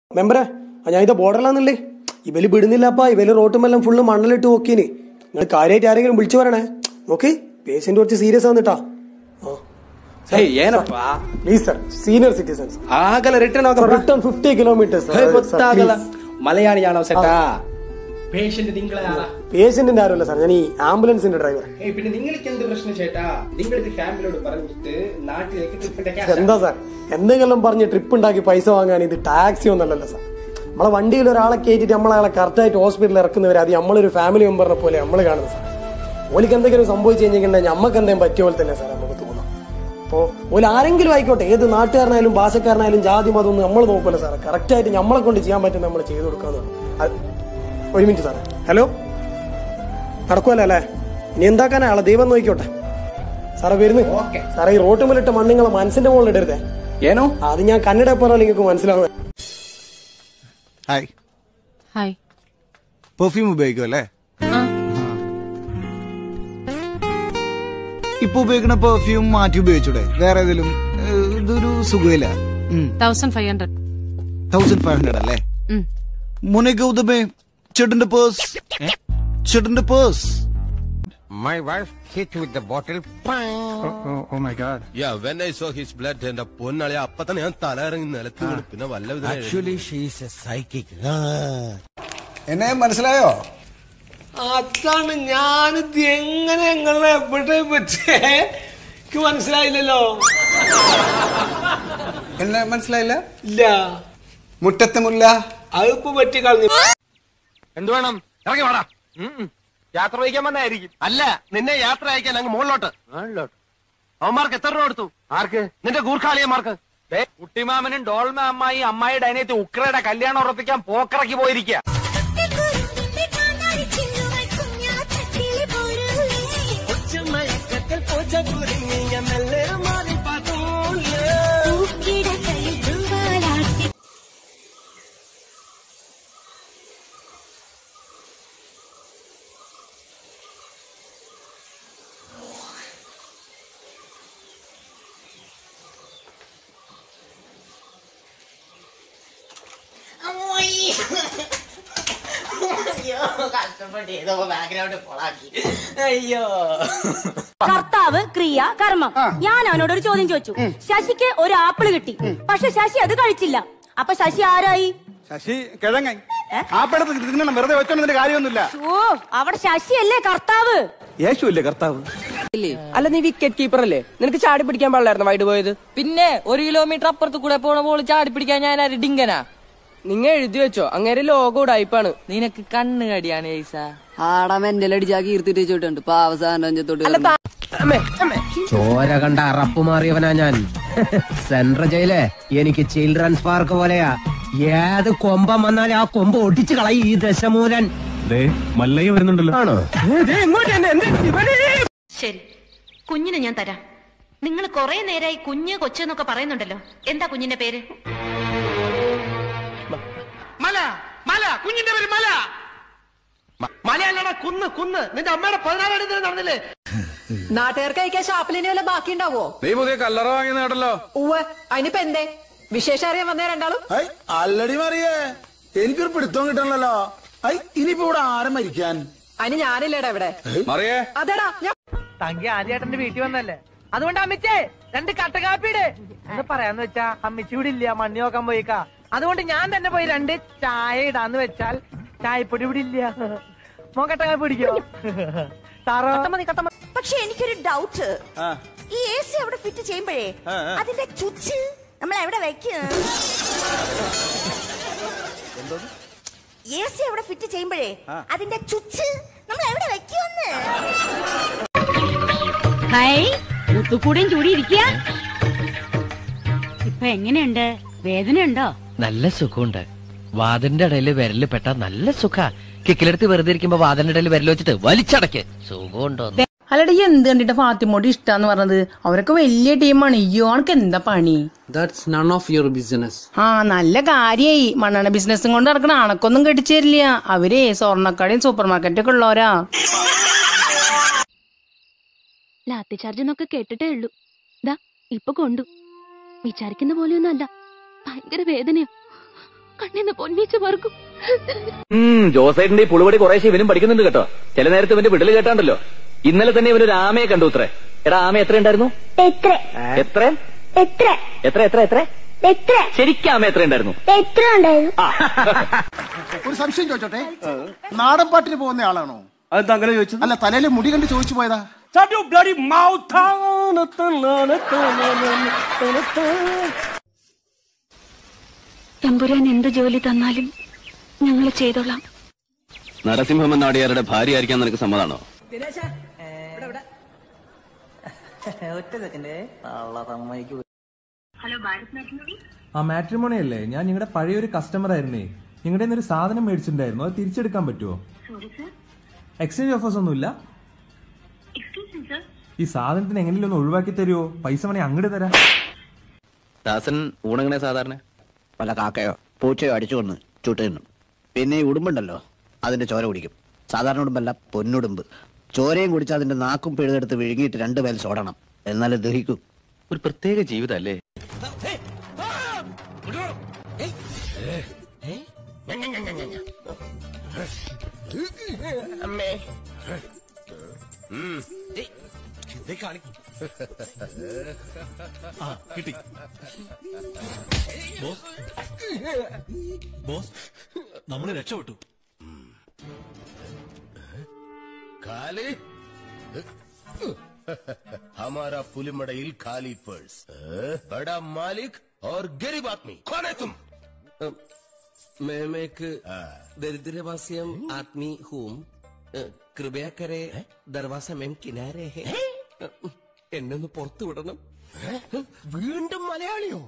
മെമ്പറെ ഞാൻ ഇത് ബോർഡറിലാന്നല്ലേ ഇവല് വിടുന്നില്ലപ്പാ. ഇവല് റോട്ടുമെല്ലാം ഫുള്ള് മണ്ണലിട്ട് നോക്കിന്. നിങ്ങൾ കാര്യമായിട്ട് ആരെങ്കിലും വിളിച്ചു പറയണേ. നോക്ക് പേഷ്യന്റ് കുറച്ച് സീരിയസ് ആന്നിട്ടാ. Please sir, senior citizens return 50 kilometers. മലയാളിയാണോ സെട്ടാ? പേഷ്യന്റിന്റെ ആരുമല്ല സാർ, ഞാൻ ഈ ആംബുലൻസിന്റെ ഡ്രൈവർ. പിന്നെ നിങ്ങൾക്ക് എന്ത് പ്രശ്നം ചേട്ടാ? നിങ്ങൾക്ക് ഫാമിലിയോട് പറഞ്ഞിട്ട് നാട്ടിലേക്ക് എന്താ സാർ എന്തെങ്കിലും പറഞ്ഞ് ട്രിപ്പ് ഉണ്ടാക്കി പൈസ വാങ്ങാൻ ഇത് ടാക്സി ഒന്നല്ലല്ലോ സാർ. നമ്മളെ വണ്ടിയിൽ ഒരാളെ കയറ്റിട്ട് നമ്മളയാളെ കറക്റ്റായിട്ട് ഹോസ്പിറ്റലിൽ ഇറക്കുന്നവരെ അത് നമ്മളൊരു ഫാമിലി മെമ്പറിനെ പോലെ നമ്മൾ കാണുന്നത് സാർ. ഓലിക്ക് എന്തെങ്കിലും സംഭവിച്ചു കഴിഞ്ഞിട്ടുണ്ടെങ്കിൽ നമുക്ക് എന്തെങ്കിലും പറ്റിയ പോലെ തന്നെ സാർ നമുക്ക് തോന്നാം. അപ്പോൾ ഓല് ആരെങ്കിലും ആയിക്കോട്ടെ, ഏത് നാട്ടുകാരനായാലും ഭാഷക്കാരനായാലും ജാതി മതം ഒന്നും നമ്മൾ നോക്കൂല സാർ. കറക്റ്റായിട്ട് നമ്മളെ കൊണ്ട് ചെയ്യാൻ പറ്റും നമ്മൾ ചെയ്തു കൊടുക്കാന്ന്. ഒരു മിനിറ്റ് സാറേ. ഹലോ, നടക്കുമല്ലോ അല്ലേ? ഇനി എന്താക്കാനാ ആളെ ദൈവം നോക്കിക്കോട്ടെ സാറേ. വരുന്നു സാറേ. ഈ റോട്ടുമിലിട്ട മണ്ണിങ്ങളെ മനസ്സിന്റെ മുകളിൽ ഇടരുതേ. ഏനോ അത് ഞാൻ കന്നഡ പറഞ്ഞാൽ നിങ്ങൾക്ക് മനസ്സിലാവുന്നത്. Hi hi. പെർഫ്യൂം ഉപയോഗിക്കും അല്ലേ? ഇപ്പൊ ഉപയോഗിക്കുന്ന പെർഫ്യൂം മാറ്റി ഉപയോഗിച്ചൂടെ? വേറെ ഏതെങ്കിലും? ഇതൊരു സുഖമില്ല. 1500 അല്ലേ? മുനെ ഗൗതമേ, ചെടിന്റെ പേഴ്സ്. ചെടിന്റെ purse. My wife hit with the bottle. Oh my God. Yeah, when I saw his blood and പൊന്നളി അപ്പൊ തന്നെ ഞാൻ തല ഇറങ്ങി നിലത്ത് വീണു. പിന്നെ വല്ല Actually she is a psychic. എന്നെ മനസ്സിലായോ? അതാണ് ഞാനിത് എങ്ങനെ എങ്ങനെ എവിടെ പറ്റേ മനസ്സിലായില്ലല്ലോ. എന്നെ മനസ്സിലായില്ല? ഇല്ല. മുറ്റത്തെ മുല്ല അതിപ്പോ പറ്റി കളഞ്ഞു. എന്ത് വേണം? ഇറങ്ങി വാടാ. യാത്ര അയക്കാൻ വന്നായിരിക്കും. അല്ല, നിന്നെ യാത്ര അയക്കാൻ അങ്ങ് മുകളിലോട്ട്. അവന്മാർക്ക് എത്ര രൂപ കൊടുത്തു? ആർക്ക്? നിന്റെ ഗൂർഖാളിയന്മാർക്ക്. കുട്ടിമാമനും ഡോൾമ അമ്മായി അമ്മായിയുടെ അനിയത്തി ഉക്രയുടെ കല്യാണം ഉറപ്പിക്കാൻ പോക്കിറക്കി പോയിരിക്കുക. കർത്താവ്, ക്രിയ, കർമ്മം. ഞാൻ അവനോടൊരു ചോദ്യം ചോദിച്ചു. ശശിക്ക് ഒരു ആപ്പിള് കിട്ടി, പക്ഷെ ശശി അത് കഴിച്ചില്ല. അപ്പൊ ശശി ആരായി? ശശി കിഴങ്ങ. ആപ്പിളത്ത് തിന്നണം, വെറുതെ വെച്ചോണ്ടതിന്റെ കാര്യമൊന്നുമില്ല. ഓ, അവിടെ ശശിയല്ലേ കർത്താവ്? യേശു അല്ലേ കർത്താവ്? അല്ല, നീ വിക്കറ്റ് കീപ്പർ അല്ലേ? നിനക്ക് ചാടി പിടിക്കാൻ പാടില്ലായിരുന്നു വൈഡ് പോയത്? പിന്നെ 1 കിലോമീറ്റർ അപ്പുറത്ത് കൂടെ പോണ ബോൾ ചാടി പിടിക്കാൻ ഞാൻ ആര് ഡിങ്കനാ? നിങ്ങ എഴുതി വെച്ചോ, അങ്ങനെ ലോഗോ ഉടായിപ്പാണ്. നിനക്ക് കണ്ണ് കടിയാണ് ആടാ മെന്റലടിച്ചാ കീർത്തിട്ട് വെച്ചോട്ടുണ്ട് പാവസാനം. ചോര കണ്ട അറപ്പ് മാറിയവനാ ഞാൻ. സെൻട്രൽ ജയിലെ എനിക്ക് ചിൽഡ്രൻസ് പാർക്ക് പോലെയാ. ഏത് കൊമ്പം വന്നാലും ആ കൊമ്പ് ഒടിച്ചു കളയും ഈ ദശമൂലൻ. മല്ലയ്യ വരുന്നുണ്ടല്ലോ. ആണോ? ശരി, കുഞ്ഞിനെ ഞാൻ തരാം. നിങ്ങൾ കൊറേ നേരമായി കുഞ്ഞ് കൊച്ചെന്നൊക്കെ പറയുന്നുണ്ടല്ലോ. എന്താ കുഞ്ഞിന്റെ പേര്? മല. മല. കുഞ്ഞിന്റെ പേര് മല. മലയല്ലടാ, കുന്ന്. കുന്ന്. നിന്റെ അമ്മയുടെ 16 അടി നടന്നില്ലേ? നാട്ടുകാർക്ക് കഴിക്കാൻ ഷാപ്പിലിനെ വല്ല ബാക്കി ഉണ്ടാവോ? നീ പുതിയ കല്ലറ വാങ്ങി നേടല്ലോ. ഉവ്വ്, അതിനിപ്പോ എന്തേ? വിശേഷം അറിയാൻ വന്നേ രണ്ടാളും. അല്ലടി മറിയേ, എനിക്കൊരു പിടുത്തം കിട്ടണല്ലോ. ഇനിയിപ്പോ ഇവിടെ ആരും മരിക്കാൻ? അതിന് ഞാനില്ലേടാ ഇവിടെ. മറിയേ, അതെടാ തങ്കി ആദ്യേട്ടന്റെ വീട്ടിൽ വന്നല്ലേ, അതുകൊണ്ട് അമ്മിച്ചേ 2 കട്ടകാപ്പിയുടെ എന്ന് പറയാന്ന് വെച്ചാ അമ്മിച്ചി ഇവിടെ ഇല്ല, മണ്ണി നോക്കാൻ പോയിക്കാ. അതുകൊണ്ട് ഞാൻ തന്നെ പോയി 2 ചായ ഇടാന്ന് വെച്ചാൽ ചായപ്പൊടി ഇവിടെ ഇല്ല. മോൻ കട്ടകാപ്പി പിടിക്കോ? പക്ഷെ എനിക്കൊരു ഡൗട്ട്. ഈ AC അവിടെ ഫിറ്റ് ചെയ്യുമ്പോഴേ അതിന്റെ ചുച്ച് നമ്മൾ എവിടെ വെക്കും? AC അവിടെ ഫിറ്റ് ചെയ്യുമ്പോഴേ അതിന്റെ ചുച്ച് നമ്മൾ എവിടെ വെക്കുമെന്ന്? ഹായ്, മുത്തുകൂടെയും ചൂടി ഇരിക്കുക. ഇപ്പൊ എങ്ങനെയുണ്ട്? വേദനയുണ്ടോ? നല്ല സുഖമുണ്ട്. വാതിലിന്റെ ഇടയിൽ വിരല് പെട്ട നല്ല സുഖ. കിക്കിലെടുത്ത് വെറുതെ ഇരിക്കുമ്പോ വാതിലിന്റെ ഇടയിൽ വിരൽ വെച്ചിട്ട് വലിച്ചടക്ക്. സുഖമുണ്ടോ? അല്ലടി, എന്ത് കണ്ടിട്ട് ഫാത്തിമോട് ഇഷ്ടാന്ന് പറഞ്ഞത്? അവരൊക്കെ വലിയ ടീമാണ്. ഇയോണക്ക് എന്താ പണി? That's none of your business. നല്ല കാര്യായി. മണ്ണെണ്ണ ബിസിനസ്സും കൊണ്ട് നടക്കണ അണക്കൊന്നും കെട്ടിച്ചു തരില്ല. അവരെ സ്വർണ്ണക്കടയും സൂപ്പർ മാർക്കറ്റൊക്കെ ഉള്ളവരാ. ലാത്തി ചാർജ് എന്നൊക്കെ കേട്ടിട്ടേ ഉള്ളൂ. ഇപ്പൊ കൊണ്ടു. വിചാരിക്കുന്ന പോലെയൊന്നും അല്ല. ഭയങ്കര വേദനയോ. കണ്ണിന്ന് പൊന്നിച്ച് മറക്കും. ജോസൈറ്റിന്റെ ഈ പുളുപടി കുറേശ്ശെ ഇവനും പഠിക്കുന്നുണ്ട് കേട്ടോ. ചില നേരത്തെ ഇവന്റെ വിടല് കേട്ടാണ്ടല്ലോ. ഇന്നലെ തന്നെ ഇവനൊരു ആമയെ കണ്ടു ഇത്രേ. എടാ ആമ എത്ര ഉണ്ടായിരുന്നു? എത്ര ശരിക്കും ആമ എത്ര ഉണ്ടായിരുന്നു? ഒരു സംശയം ചോദിച്ചോട്ടെ, നാടൻ പാട്ടിന് പോകുന്ന ആളാണോ? അതെന്താ അങ്ങനെ ചോദിച്ചു? അല്ല, തലയില് മുടി കണ്ട് ചോദിച്ചു പോയതാ. തമ്പുരാൻ എന്ത് ജോലി തന്നാലും ഞങ്ങൾ ചെയ്തോളാം. നരസിംഹം നാടിയാരുടെ ഭാര്യ ആയിരിക്കാൻ നിനക്ക് സമ്മതാണോ? ആ മാട്രിമോണി അല്ലേ? ഞാൻ നിങ്ങളുടെ പഴയൊരു കസ്റ്റമർ ആയിരുന്നേ. നിങ്ങളുടെ ഒരു സാധനം മേടിച്ചിട്ടുണ്ടായിരുന്നു, അത് തിരിച്ചെടുക്കാൻ പറ്റുമോ? എക്സ്ചേഞ്ച് ഓഫേഴ്സ് ഒന്നുമില്ല? ഈ സാധനത്തിന് എങ്ങനെയും ഒന്ന് ഒഴിവാക്കി തരുമോ? പൈസ വേണേ അങ്ങോട്ട് തരാം. ദാസൻ ഊണങ്ങനെ സാധാരണ വല്ല കാക്കയോ പൂച്ചയോ അടിച്ചു കൊന്ന് ചൂട്ട് തിന്നും. പിന്നെ ഈ ഉടുമ്പുണ്ടല്ലോ, അതിന്റെ ചോര കുടിക്കും. സാധാരണ ഉടുമ്പല്ല, പൊന്നുടുമ്പ്. ചോരയും കുടിച്ച് അതിന്റെ നാക്കും പിഴുതെടുത്ത് വിഴുങ്ങിയിട്ട് 2 പേൽ സോടണം, എന്നാലേ ദഹിക്കൂ. ഒരു പ്രത്യേക ജീവിതല്ലേ. കിട്ടി ബോസ്, നമ്മള് രക്ഷപ്പെട്ടു. खाली हमारा पुलिमड़ईल खाली पर्स, बड़ा मालिक और गरीब आदमी। कौन है तुम? मैं एक दरिद्रवासी आदमी हूँ. कृपया करे दरवाजा में किनारे है. എന്നെ ഒന്ന് പുറത്തു വിടണം. വീണ്ടും മലയാളിയോ?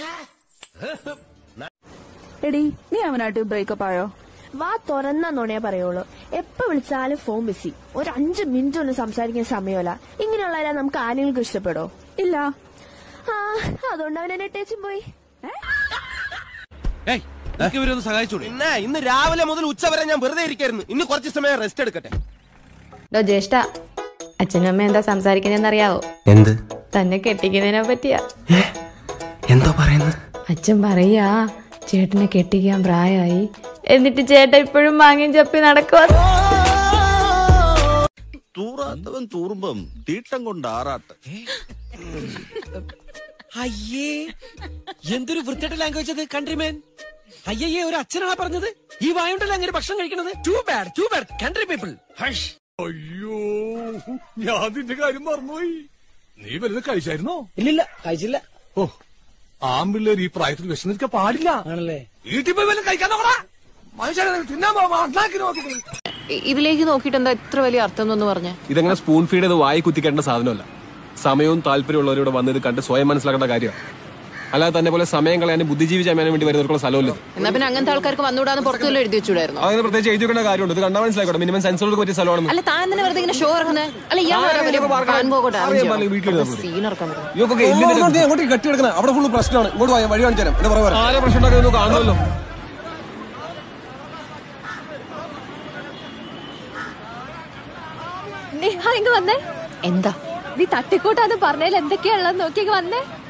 എടി, നീ അവനായിട്ട് ബ്രേക്കപ്പ് ആയോ? വാ തുറന്ന നുണയെ പറയുള്ളൂ. എപ്പോ വിളിച്ചാലും ഫോൺ ബിസി. ഒരു 5 മിനിറ്റ് ഒന്നും സംസാരിക്കാൻ സമയമല്ല. ഇങ്ങനെയുള്ളവരെ നമുക്ക് ആരെങ്കിലും ഇഷ്ടപ്പെടോ? ഇല്ല. അതുകൊണ്ട് അവൻ എന്നെ ടേച്ചും പോയി. ഇവരൊന്ന് സഹായിച്ചോളൂ. പിന്നെ ഇന്ന് രാവിലെ മുതൽ ഉച്ചവരെ ഞാൻ വെറുതെ ഇരിക്കായിരുന്നു. ഇന്ന് കുറച്ച് സമയം റെസ്റ്റ് എടുക്കട്ടെ. ജ്യേഷ്ഠ, അച്ഛനും അമ്മ എന്താ സംസാരിക്കുന്നറിയാവോ? എന്ത്? തന്നെ കെട്ടിക്കുന്നതിനെ പറ്റിയാ. എന്തോ പറയുന്നു? അച്ഛൻ പറയാ ചേട്ടനെ കെട്ടിക്കാൻ പ്രായമായി, എന്നിട്ട് ചേട്ടൻ ഇപ്പോഴും മാങ്ങയും ചപ്പി നടക്കുക. തൂറാത്തവൻ തൂറുമ്പം തീട്ടം കൊണ്ട് ആറാട്ട്. അയ്യേ, എന്തൊരു വൃത്തിയുടെ ലാംഗ്വേജ് അത്, കൺട്രിമാൻ. അയ്യേ, ഒരു അച്ഛനാണ് പറഞ്ഞത്. ഈ വായുണ്ടല്ലോ അങ്ങനെ ഭക്ഷണം കഴിക്കണത്. Too bad country people. അയ്യോ, ഞാൻ നിന്റെ കാര്യം മറന്നുപോയി. നീ വലുത് കഴിച്ചായിരുന്നോ? ഇല്ലില്ല, കഴിച്ചില്ല. ഓ, ആമ്പിള്ളേർ ഈ പ്രായത്തിൽ വിശന്നിരിക്കാൻ പാടില്ല. ആണല്ലേ? വീട്ടിൽ പോയി വല്ലതും കഴിക്കാൻ നോക്കടാ. മനുഷ്യനെ തിന്നാൻ നോക്കി. ഇതിലേക്ക് നോക്കിയിട്ട് എന്താ ഇത്ര വലിയ അർത്ഥം എന്നൊന്ന് പറഞ്ഞ? ഇതെങ്ങനെ സ്പൂൺ ഫീഡ് ചെയ്ത് വായി കുത്തിക്കേണ്ട സാധനമല്ല. സമയവും താല്പര്യമുള്ളവരോട് വന്നത് കണ്ട് സ്വയം മനസ്സിലാക്കേണ്ട കാര്യമാണ്. അല്ലാതെ തന്നെ പോലെ സമയം കളയാനും ബുദ്ധിജീവി ചമയാനും വേണ്ടി വരുന്നവർക്കുള്ള സ്ഥലമല്ല. എന്നാ പിന്നെ അങ്ങനത്തെ ആൾക്കാർക്ക് വന്നുകൂടാന്ന് പുറത്തുള്ള എഴുതി വെച്ചുകൂടായിരുന്നു? അങ്ങനെ പ്രത്യേകിച്ച് എഴുതി വെക്കേണ്ട കാര്യമുണ്ട്. ഇത് കണ്ടാൽ മനസ്സിലാക്കട്ടെ, മിനിമം സെൻസറുകൾക്ക് പറ്റിയ സ്ഥലമാണ്. അല്ല, താൻ തന്നെ വെറുതെ ഇങ്ങനെ ഷോ ഇറക്കുന്നത്? അല്ല, വീട്ടിൽ കെട്ടിയെടുക്കണം. അവിടെ ഫുള്ള് പ്രശ്നമാണ്. ഇങ്ങോട്ട് പോയാൽ വഴി കാണിച്ചു തരാം. ആരെ പ്രശ്നം ഉണ്ടാക്കുന്നു കാണുമല്ലോ. എന്താ നീ തട്ടിക്കൂട്ടാന്ന് പറഞ്ഞാൽ എന്തൊക്കെയാണെന്ന് നോക്കി വന്നേ.